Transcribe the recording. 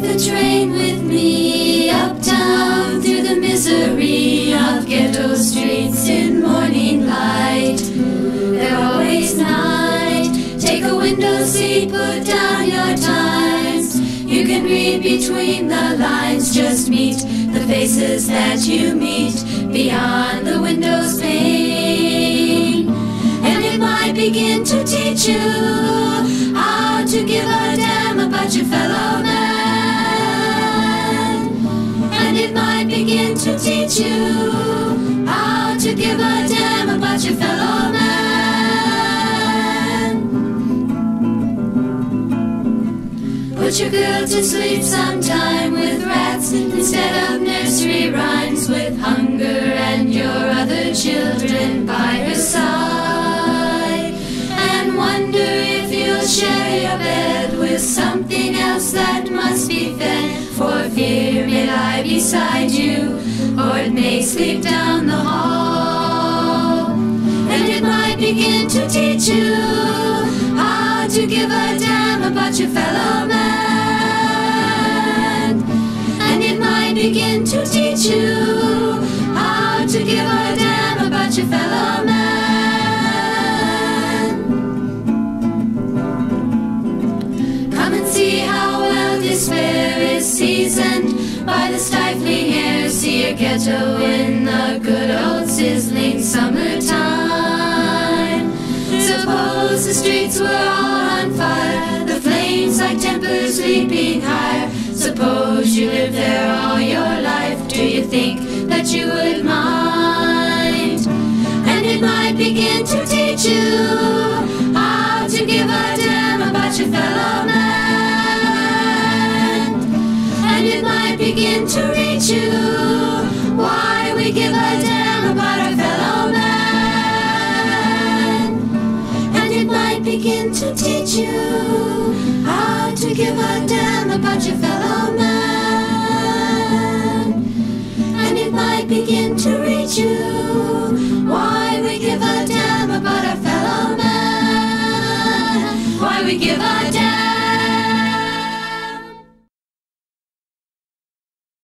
the train with me uptown through the misery of ghetto streets in morning light. They're always night. Take a window seat, put down your times. You can read between the lines, just meet the faces that you meet beyond the window's pane. And it might begin to teach you how to give a damn about your fellow man. And it might begin to teach you how to give a damn about your fellow man. Put your girl to sleep sometime with rats instead of nursery rhymes, with hunger and your other children by her side. And wonder if you'll share your bed with something else that must be fed, for fear may lie beside you, or it may sleep down the hall. And it might begin to teach you how to give a damn about your fellow man. And it might begin to teach you how to give a damn about your fellow man. Come and see how well despair is seasoned by the stifling air. See a ghetto in the good old sizzling summertime. Suppose the streets were all on fire, the flames like tempers leaping higher. Suppose you lived there all your life, do you think that you would mind? And it might begin to teach you how to give a damn about your fellow man. And it might begin to reach you why we give a damn about our fellow man. And it might begin to teach you how to give a damn about your fellow man. And it might begin to reach you why we give a damn about our fellow man. Why we give a